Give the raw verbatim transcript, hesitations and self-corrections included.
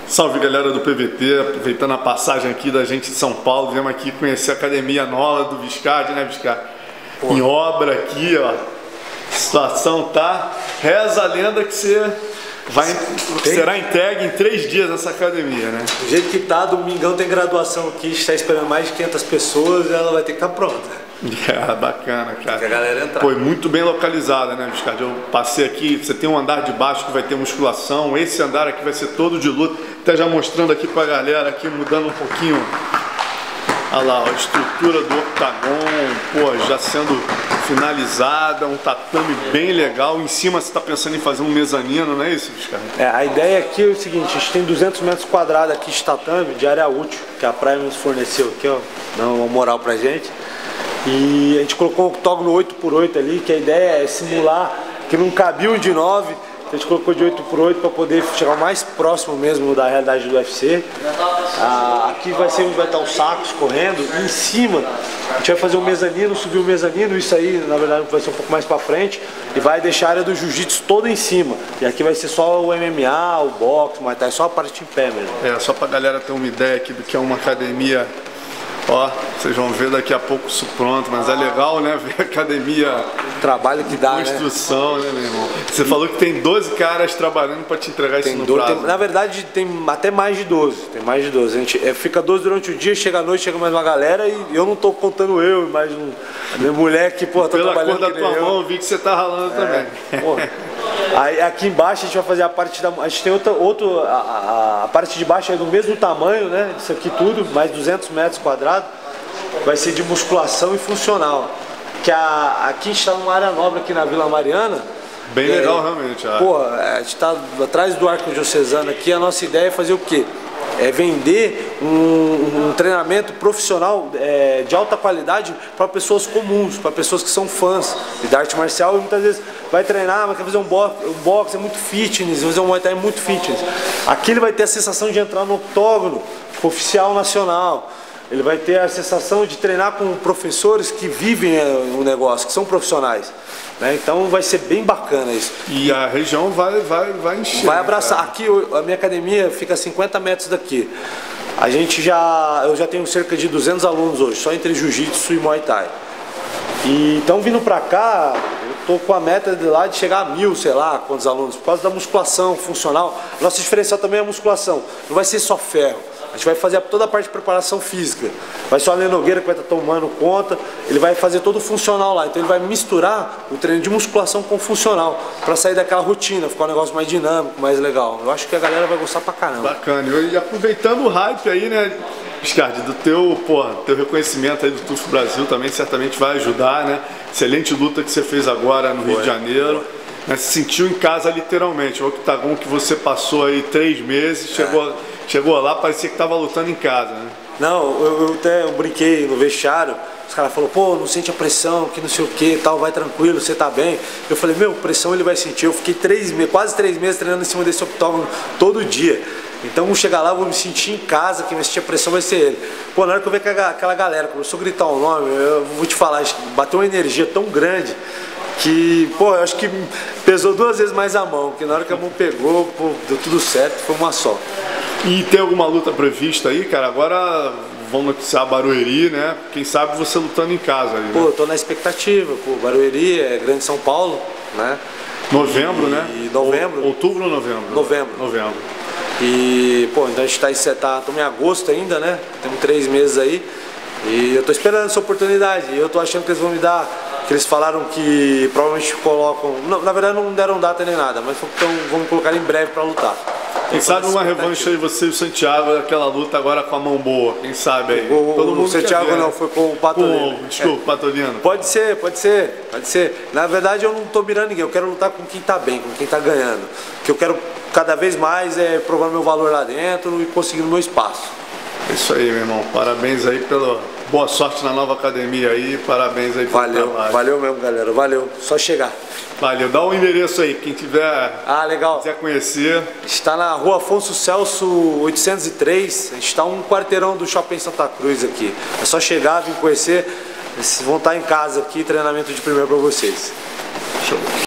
Salve galera do P V T, aproveitando a passagem aqui da gente de São Paulo, viemos aqui conhecer a academia nova do Viscardi, né Viscardi? Em obra aqui, ó. A situação tá, reza a lenda que você vai, será entregue em três dias essa academia, né? Do jeito que tá, domingão tem graduação aqui, está esperando mais de quinhentas pessoas, ela vai ter que estar pronta. É, bacana, cara. Que a galera entrar. Foi muito bem localizada, né, Viscardi? Eu passei aqui, você tem um andar de baixo que vai ter musculação, esse andar aqui vai ser todo de luta. Até já mostrando aqui pra galera, aqui mudando um pouquinho. Olha lá, a estrutura do octagon, pô, já sendo finalizada, um tatame bem legal. Em cima você está pensando em fazer um mezanino, não é isso, Viscardi? É, a ideia aqui é o seguinte, a gente tem duzentos metros quadrados aqui de tatame, de área útil, que a praia nos forneceu aqui, ó, dando uma moral pra gente. E a gente colocou um octógono oito por oito ali, que a ideia é simular que não cabia um de nove, então a gente colocou de oito por oito para poder chegar o mais próximo mesmo da realidade do U F C. Ah, aqui vai ser onde vai estar os sacos correndo, e em cima a gente vai fazer um mezanino, subir o mezanino, isso aí na verdade vai ser um pouco mais para frente, e vai deixar a área do jiu-jitsu toda em cima. E aqui vai ser só o M M A, o boxe, mas tá só a parte em pé mesmo. É, só pra galera ter uma ideia aqui do que é uma academia. Ó, vocês vão ver daqui a pouco isso pronto, mas é legal, né, ver a academia, o trabalho que dá, construção, né, né meu irmão? Você falou que tem doze caras trabalhando para te entregar tem isso no doze, prazo. Tem, na verdade, tem até mais de doze, tem mais de doze. A gente é, fica doze durante o dia, chega à noite, chega mais uma galera, e eu não tô contando eu, mais um, a minha mulher que, pô, tá Pela trabalhando cor da tua eu. mão, eu vi que você tá ralando é, também. Pô. Aí aqui embaixo a gente vai fazer a parte da... A gente tem outra, outro, a, a, a parte de baixo é do mesmo tamanho, né, isso aqui tudo, mais duzentos metros quadrados. Vai ser de musculação e funcional. Que a, aqui a gente está numa área nobre aqui na Vila Mariana. Bem é, legal realmente. Ah. Pô, a gente está atrás do Arco Diocesano aqui. A nossa ideia é fazer o quê? É vender um, um treinamento profissional é, de alta qualidade para pessoas comuns, para pessoas que são fãs da arte marcial e muitas vezes vai treinar, mas quer fazer um boxe, um boxe é muito fitness, fazer um Muay Thai é muito fitness. Aqui ele vai ter a sensação de entrar no octógono oficial nacional. Ele vai ter a sensação de treinar com professores que vivem o negócio, que são profissionais, né? Então vai ser bem bacana isso. E a região vai, vai, vai encher. Vai abraçar. Cara. Aqui a minha academia fica a cinquenta metros daqui. A gente já, eu já tenho cerca de duzentos alunos hoje, só entre jiu-jitsu e Muay Thai. E então vindo pra cá, eu tô com a meta de lá de chegar a mil, sei lá, quantos alunos, por causa da musculação funcional. Nosso diferencial também é a musculação. Não vai ser só ferro. A gente vai fazer toda a parte de preparação física. Vai ser o Ale Nogueira que vai estar tomando conta. Ele vai fazer todo o funcional lá. Então ele vai misturar o treino de musculação com o funcional, para sair daquela rotina, ficar um negócio mais dinâmico, mais legal. Eu acho que a galera vai gostar pra caramba. Bacana. E aproveitando o hype aí, né, Viscardi, do teu, porra, teu reconhecimento aí do Tufo Brasil também certamente vai ajudar, né? Excelente luta que você fez agora no Rio de Janeiro. Né? Se sentiu em casa literalmente. O octagon que você passou aí três meses, chegou... É. Chegou lá, parecia que estava lutando em casa, né? Não, eu, eu até eu brinquei no vestiário, os caras falaram, pô, não sente a pressão, que não sei o que, tal, vai tranquilo, você tá bem. Eu falei, meu, pressão ele vai sentir. Eu fiquei três meses, quase três meses treinando em cima desse octógono todo dia. Então, vou chegar lá, vou me sentir em casa, quem vai sentir a pressão vai ser ele. Pô, na hora que eu ver aquela galera começou a gritar o nome, eu vou te falar, bateu uma energia tão grande que, pô, eu acho que pesou duas vezes mais a mão, porque na hora que a mão pegou, pô, deu tudo certo, foi uma só. E tem alguma luta prevista aí, cara? Agora vão noticiar Barueri, né? Quem sabe você lutando em casa ali, né? Pô, eu tô na expectativa, pô, Barueri é Grande São Paulo, né? Novembro, e, né? E novembro. Outubro ou novembro? Novembro. Novembro. E, pô, então a gente tá em, tá, estamos em agosto ainda, né? Temos três meses aí. E eu tô esperando essa oportunidade. E eu tô achando que eles vão me dar, que eles falaram que provavelmente colocam, não, na verdade não deram data nem nada, mas então vamos colocar em breve para lutar. Quem sabe uma revanche aí, você e o Santiago, aquela luta agora com a mão boa, quem sabe aí? O, Todo o mundo Santiago ver, não, foi com o Patolino. Com, desculpa, é. Patolino. Pode ser, pode ser, pode ser. Na verdade eu não tô mirando ninguém, eu quero lutar com quem tá bem, com quem tá ganhando. Que eu quero cada vez mais é provar meu valor lá dentro e conseguir o meu espaço. É isso aí, meu irmão. Parabéns aí pela boa sorte na nova academia aí, parabéns aí pelo Valeu, trabalho. Valeu mesmo, galera, valeu. Só chegar. Valeu, dá um endereço aí, quem tiver, ah, legal. quiser conhecer. Está na rua Afonso Celso oitocentos e três, a gente está um quarteirão do Shopping Santa Cruz aqui. É só chegar, vir conhecer, vocês vão estar em casa aqui, treinamento de primeiro para vocês. Show.